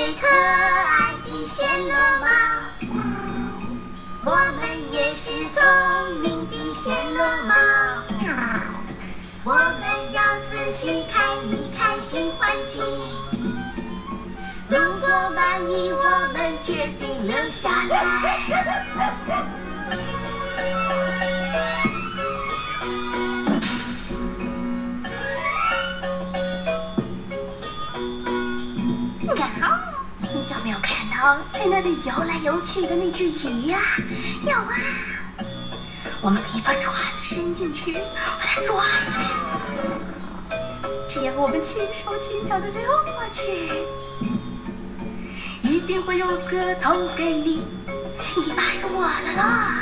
可爱的暹罗猫，我们也是聪明的暹罗猫。我们要仔细看一看新环境，如果满意，我们决定留下来。你有没有看到在那里游来游去的那只鱼呀？有啊，我们可以把爪子伸进去，把它抓下来，这样我们轻手轻脚地溜过去，一定会有个头给你，尾巴是我的了。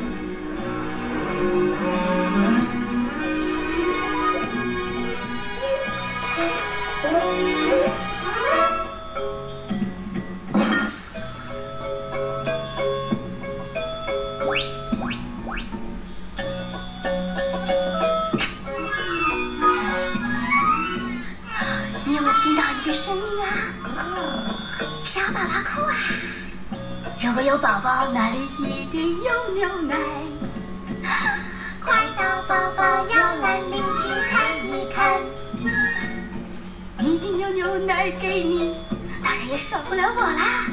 你有没有听到一个声音啊？小宝宝哭啊！如果有宝宝，那里一定有牛奶。快到宝宝摇篮里去看一看，一定有牛奶给你，当然也少不了我啦。